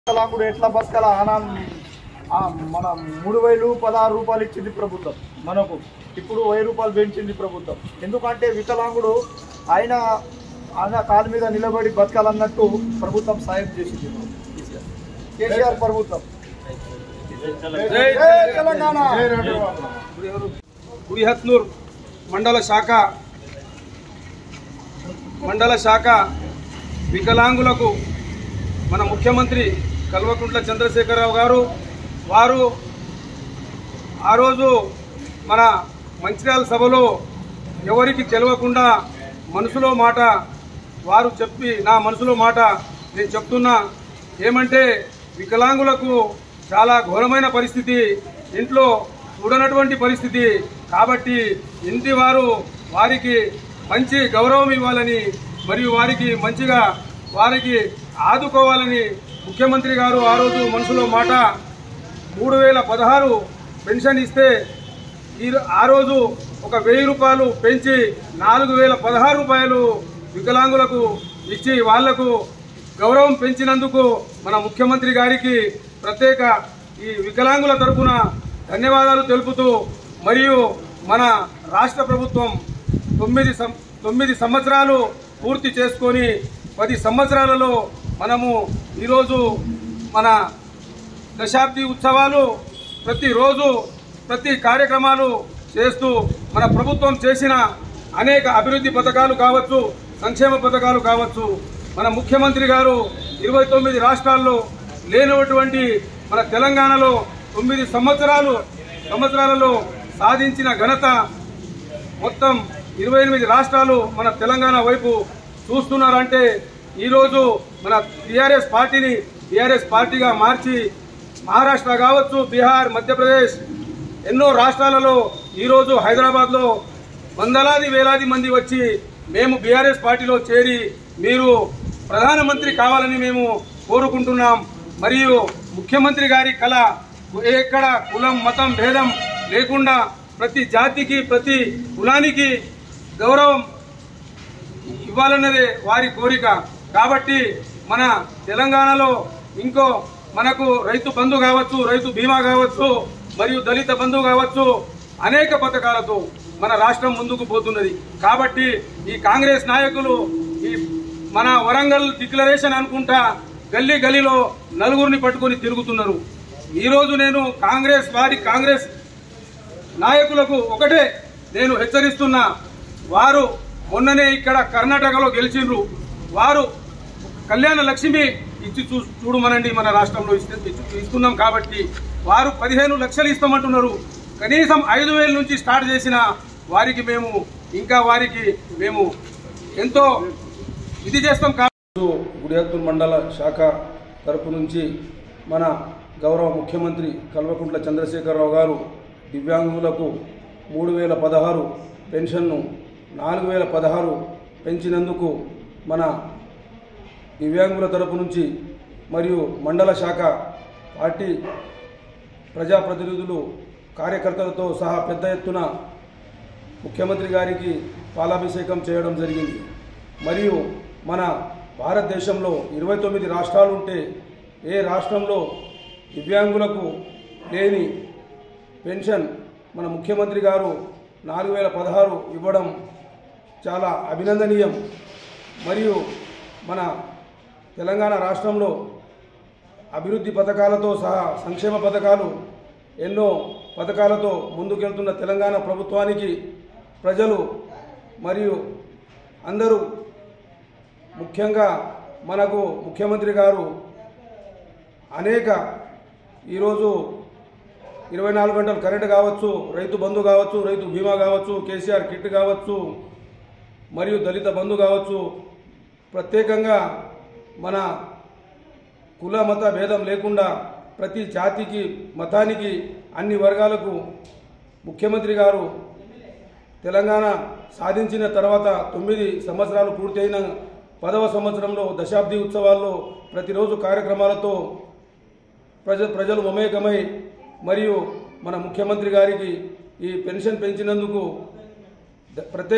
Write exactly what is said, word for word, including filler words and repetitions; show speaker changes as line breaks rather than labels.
వికలాంగుడు ఎట్లా బతకాల ఆనా మన మూడు వేలు పదహారు రూపాయలు ఇచ్చింది ప్రభుత్వం, మనకు ఇప్పుడు వెయ్యి రూపాయలు పెంచింది ప్రభుత్వం. ఎందుకంటే వికలాంగుడు ఆయన ఆయన కాలు మీద నిలబడి బతకాలన్నట్టు ప్రభుత్వం సాయం చేసింది కేసీఆర్ ప్రభుత్వం. తెలంగాణ
గుడిహత్నూర్ మండల శాఖ మండల శాఖ వికలాంగులకు మన ముఖ్యమంత్రి కల్వకుంట్ల చంద్రశేఖరరావు గారు వారు ఆ రోజు మన మంచిర్యాల సభలో ఎవరికి తెలియకుండా మనసులో మాట వారు చెప్పి నా మనసులో మాట నేను చెప్తున్నా. ఏమంటే వికలాంగులకు చాలా ఘోరమైన పరిస్థితి, ఇంట్లో చూడనటువంటి పరిస్థితి. కాబట్టి ఇంటి వారు వారికి మంచి గౌరవం ఇవ్వాలని మరియు వారికి మంచిగా వారికి ఆదుకోవాలని ముఖ్యమంత్రి గారు ఆ రోజు మనసులో మాట మూడు వేల పదహారు పెన్షన్ ఇస్తే ఈ ఆ రోజు ఒక వెయ్యి రూపాయలు పెంచి నాలుగు వేల పదహారు రూపాయలు వికలాంగులకు ఇచ్చి వాళ్లకు గౌరవం పెంచినందుకు మన ముఖ్యమంత్రి గారికి ప్రత్యేక ఈ వికలాంగుల తరఫున ధన్యవాదాలు తెలుపుతూ, మరియు మన రాష్ట్ర ప్రభుత్వం తొమ్మిది తొమ్మిది సంవత్సరాలు పూర్తి చేసుకొని పది సంవత్సరాలలో మనము ఈరోజు మన దశాబ్ది ఉత్సవాలు ప్రతిరోజు ప్రతి కార్యక్రమాలు చేస్తూ మన ప్రభుత్వం చేసిన అనేక అభివృద్ధి పథకాలు కావచ్చు, సంక్షేమ పథకాలు కావచ్చు, మన ముఖ్యమంత్రి గారు ఇరవై తొమ్మిది రాష్ట్రాల్లో లేనటువంటి మన తెలంగాణలో తొమ్మిది సంవత్సరాలు సంవత్సరాలలో సాధించిన ఘనత మొత్తం ఇరవై ఎనిమిది రాష్ట్రాలు మన తెలంగాణ వైపు చూస్తున్నారంటే ఈరోజు మన టీఆర్ఎస్ పార్టీని టీఆర్ఎస్ పార్టీగా మార్చి మహారాష్ట్ర కావచ్చు, బీహార్, మధ్యప్రదేశ్ ఎన్నో రాష్ట్రాలలో ఈరోజు హైదరాబాద్లో వందలాది వేలాది మంది వచ్చి మేము బీఆర్ఎస్ పార్టీలో చేరి మీరు ప్రధానమంత్రి కావాలని మేము కోరుకుంటున్నాం. మరియు ముఖ్యమంత్రి గారి కళ ఎక్కడ కులం మతం భేదం లేకుండా ప్రతి జాతికి ప్రతి కులానికి గౌరవం ఇవ్వాలన్నదే వారి కోరిక. కాబట్టి మన తెలంగాణలో ఇంకో మనకు రైతు బంధు కావచ్చు, రైతు బీమా కావచ్చు, మరియు దళిత బంధు కావచ్చు, అనేక పథకాలతో మన రాష్ట్రం ముందుకు పోతున్నది. కాబట్టి ఈ కాంగ్రెస్ నాయకులు ఈ మన వరంగల్ డిక్లరేషన్ అనుకుంటా గల్లీ గల్లీలో నలుగురిని పట్టుకొని తిరుగుతున్నారు. ఈరోజు నేను కాంగ్రెస్ వారి కాంగ్రెస్ నాయకులకు ఒకటే నేను హెచ్చరిస్తున్నా, వారు మొన్ననే ఇక్కడ కర్ణాటకలో గెలిచిండ్రు, వారు కళ్యాణ లక్ష్మి ఇచ్చి చూ చూడమనండి మన రాష్ట్రంలో ఇస్తున్నాం. కాబట్టి వారు పదిహేను లక్షలు ఇస్తామంటున్నారు. కనీసం ఐదు వేల నుంచి స్టార్ట్ చేసిన వారికి మేము ఇంకా వారికి మేము ఎంతో ఇది చేస్తాం.
గుడిహత్నూర్ మండల శాఖ తరపు నుంచి మన గౌరవ ముఖ్యమంత్రి కల్వకుంట్ల చంద్రశేఖరరావు గారు దివ్యాంగులకు మూడు వేల పదహారు పెన్షన్ను నాలుగు వేల పదహారు పెంచినందుకు మన దివ్యాంగుల తరపు నుంచి మరియు మండల శాఖ పార్టీ ప్రజాప్రతినిధులు కార్యకర్తలతో సహా పెద్ద ఎత్తున ముఖ్యమంత్రి గారికి పాలాభిషేకం చేయడం జరిగింది. మరియు మన భారతదేశంలో ఇరవై తొమ్మిది రాష్ట్రాలు ఉంటే ఏ రాష్ట్రంలో దివ్యాంగులకు లేని పెన్షన్ మన ముఖ్యమంత్రి గారు నాలుగు వేల పదహారు ఇవ్వడం చాలా అభినందనీయం. మరియు మన తెలంగాణ రాష్ట్రంలో అభివృద్ధి పథకాలతో సహా సంక్షేమ పథకాలు ఎన్నో పథకాలతో ముందుకెళ్తున్న తెలంగాణ ప్రభుత్వానికి ప్రజలు మరియు అందరూ ముఖ్యంగా మనకు ముఖ్యమంత్రి గారు అనేక ఈరోజు ఇరవై నాలుగు గంటలు కరెంటు కావచ్చు, రైతు బంధు కావచ్చు, రైతు బీమా కావచ్చు, కేసీఆర్ కిట్ కావచ్చు, మరియు దళిత బంధు కావచ్చు, ప్రత్యేకంగా మన కుల మత భేదం లేకుండా ప్రతి జాతికి మతానికి అన్ని వర్గాలకు ముఖ్యమంత్రి గారు తెలంగాణ సాధించిన తర్వాత తొమ్మిది సంవత్సరాలు పూర్తయిన పదవ సంవత్సరంలో దశాబ్ది ఉత్సవాల్లో ప్రతిరోజు కార్యక్రమాలతో ప్రజ ప్రజలు మమేకమై మరియు మన ముఖ్యమంత్రి గారికి ఈ పెన్షన్ పెంచినందుకు ప్రత్యేక